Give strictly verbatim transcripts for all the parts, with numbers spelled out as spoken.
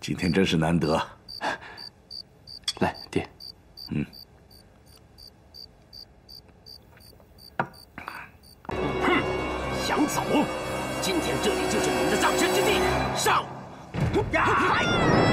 今天真是难得。 来，爹。 嗯。 哼，想走？今天这里就是你们的葬身之地，上！呀！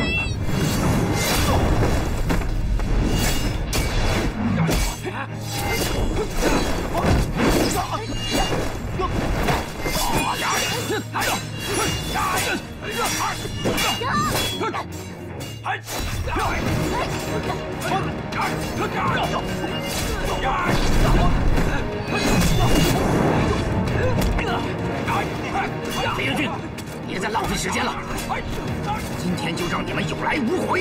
飞燕军，别再浪费时间了，今天就让你们有来无回。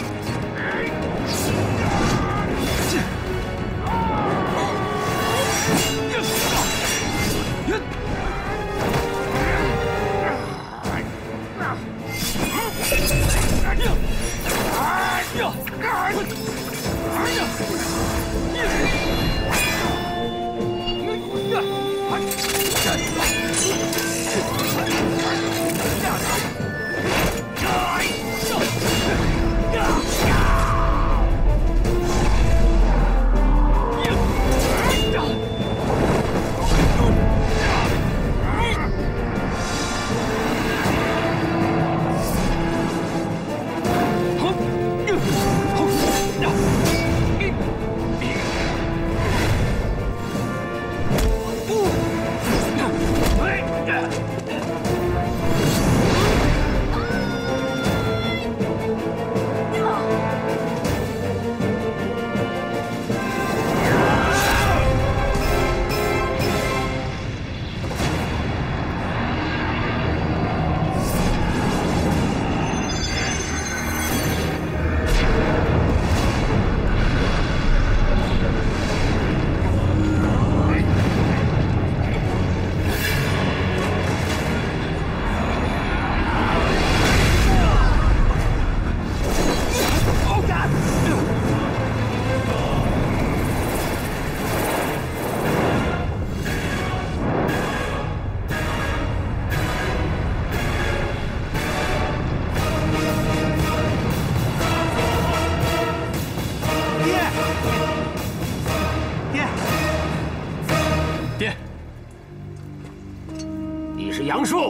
杨树，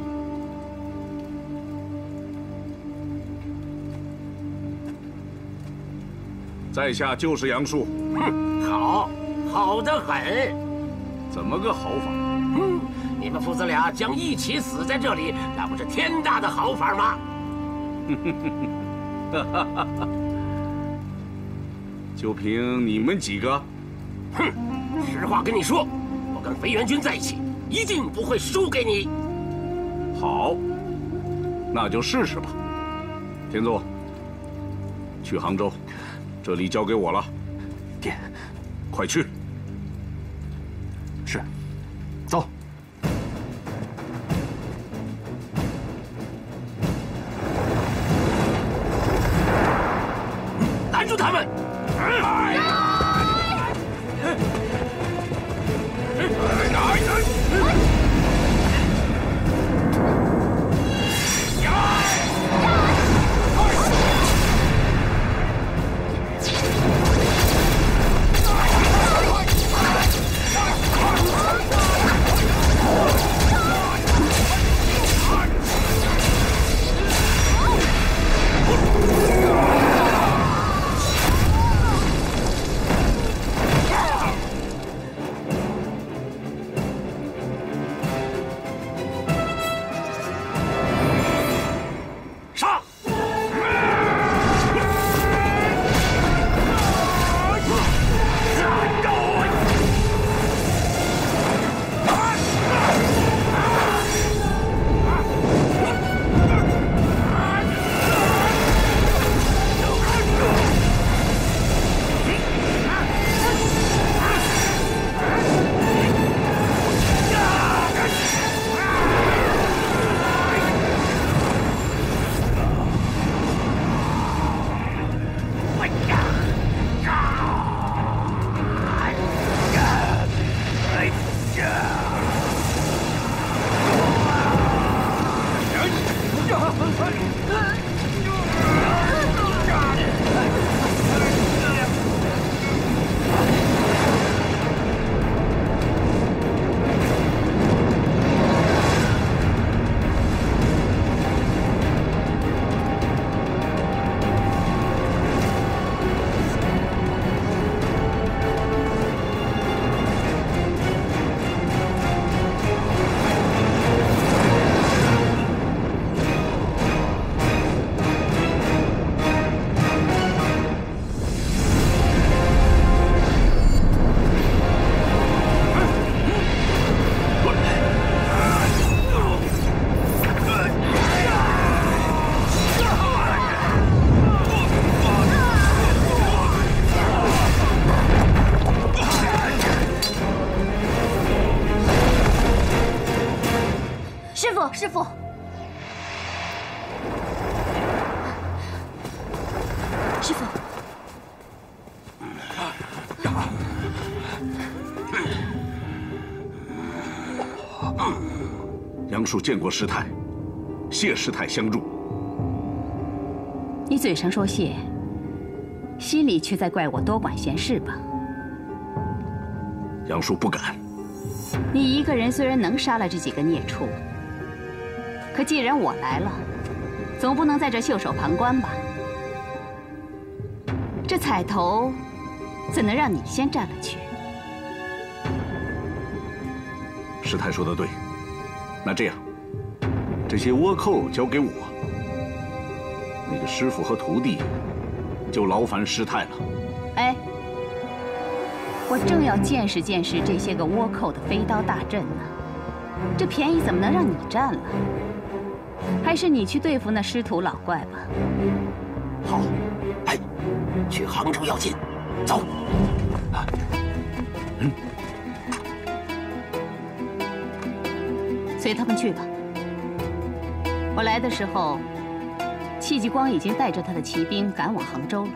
在下就是杨树。 哼，好，好得很。 怎么个好法？ 哼，你们父子俩将一起死在这里，那不是天大的好法吗？ 就凭你们几个？ 哼，实话跟你说，我跟飞元军在一起。 一定不会输给你。 好，那就试试吧。天作，去杭州，这里交给我了。 爹， 快去。 是，走。 拦住他们！ 师傅。师傅。 杨树见过师太，谢师太相助。 你嘴上说谢，心里却在怪我多管闲事吧？ 杨树不敢。 你一个人虽然能杀了这几个孽畜，可既然我来了，总不能在这袖手旁观吧？这彩头怎能让你先占了去？ 师太说的对，那这样，这些倭寇交给我，那个师傅和徒弟就劳烦师太了。 哎，我正要见识见识这些个倭寇的飞刀大阵呢，这便宜怎么能让你占了？还是你去对付那师徒老怪吧。 好，哎，去杭州要紧，走。啊，嗯。 随他们去吧。我来的时候，戚继光已经带着他的骑兵赶往杭州了。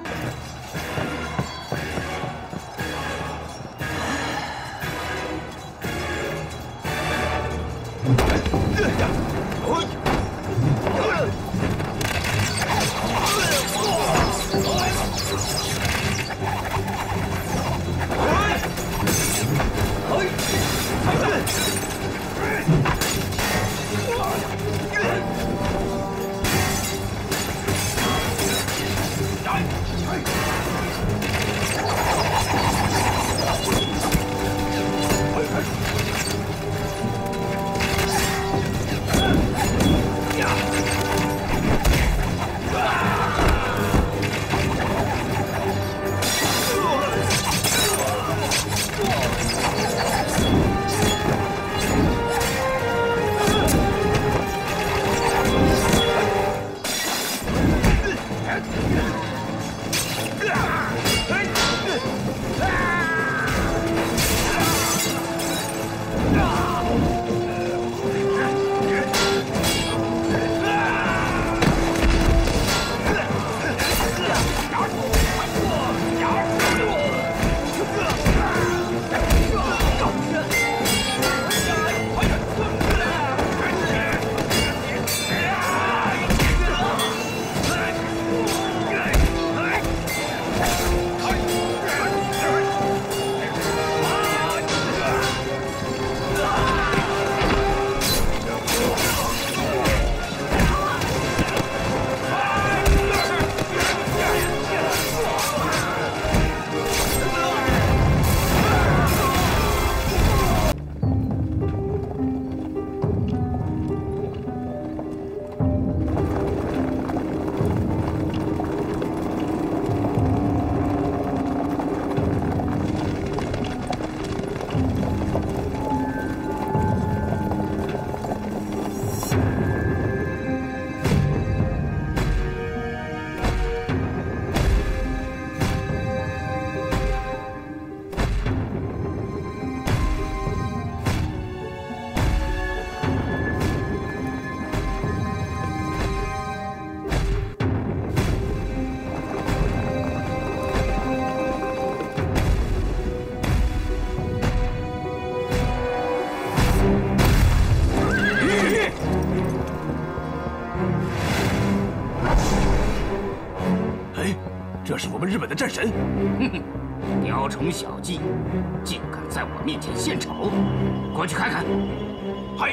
这是我们日本的战神！哼哼，雕虫小技，竟敢在我面前献丑！过去看看。嗨！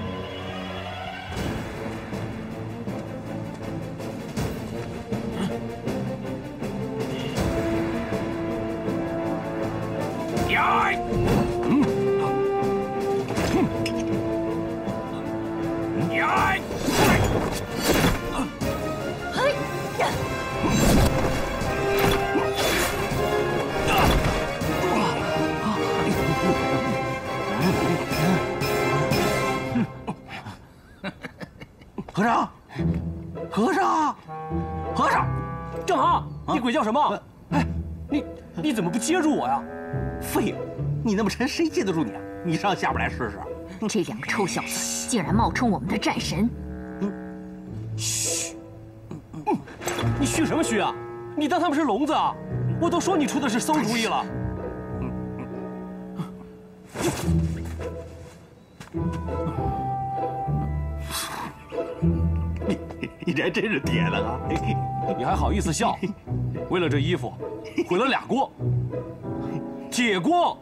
呀！嗯。哼。呀！ 和尚，和尚，和尚， 正好，你鬼叫什么？哎，你你怎么不接住我呀？ 废物，你那么沉，谁接得住你啊？你上下边来试试。 这两个臭小子竟然冒充我们的战神！ 嘘，你嘘什么嘘啊？你当他们是聋子啊？我都说你出的是馊主意了。 你你这真是铁了啊！ 你还好意思笑？为了这衣服，毁了俩锅，铁锅。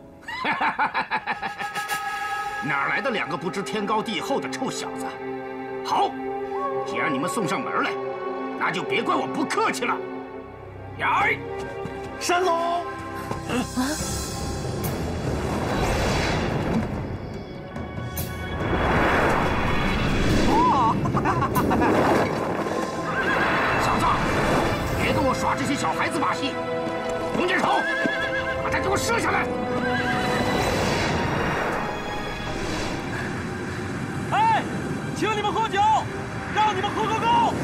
哪来的两个不知天高地厚的臭小子？好，既然你们送上门来，那就别怪我不客气了。呀， 山龙！ 啊！ 哦！小子，别跟我耍这些小孩子把戏！弓箭手，把他给我射下来！ 哎，请你们喝酒，让你们喝个够！